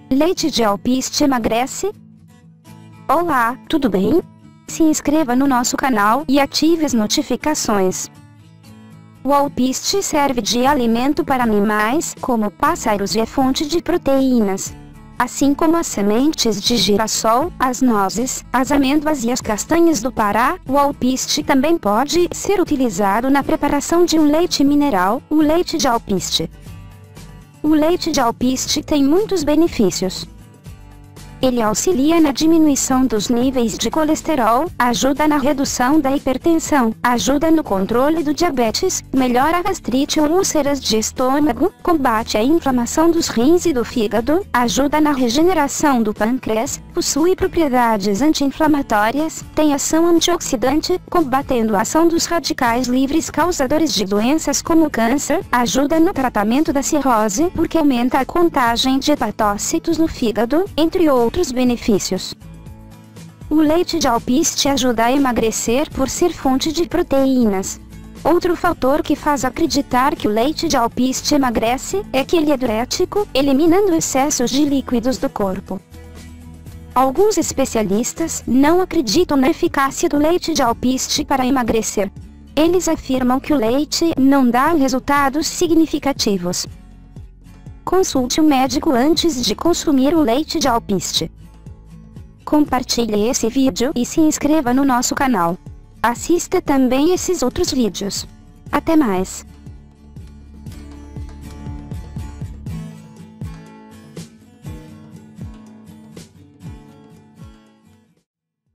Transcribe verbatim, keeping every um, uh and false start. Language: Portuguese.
Leite de alpiste emagrece? Olá, tudo bem? Se inscreva no nosso canal e ative as notificações. O alpiste serve de alimento para animais, como pássaros, e é fonte de proteínas. Assim como as sementes de girassol, as nozes, as amêndoas e as castanhas do Pará, o alpiste também pode ser utilizado na preparação de um leite mineral, o leite de alpiste. O leite de alpiste tem muitos benefícios. Ele auxilia na diminuição dos níveis de colesterol, ajuda na redução da hipertensão, ajuda no controle do diabetes, melhora a gastrite ou úlceras de estômago, combate a inflamação dos rins e do fígado, ajuda na regeneração do pâncreas, possui propriedades anti-inflamatórias, tem ação antioxidante, combatendo a ação dos radicais livres causadores de doenças como câncer, ajuda no tratamento da cirrose porque aumenta a contagem de hepatócitos no fígado, entre outros. Outros benefícios. O leite de alpiste ajuda a emagrecer por ser fonte de proteínas. Outro fator que faz acreditar que o leite de alpiste emagrece é que ele é diurético, eliminando excessos de líquidos do corpo. Alguns especialistas não acreditam na eficácia do leite de alpiste para emagrecer. Eles afirmam que o leite não dá resultados significativos. Consulte um médico antes de consumir o leite de alpiste. Compartilhe esse vídeo e se inscreva no nosso canal. Assista também esses outros vídeos. Até mais!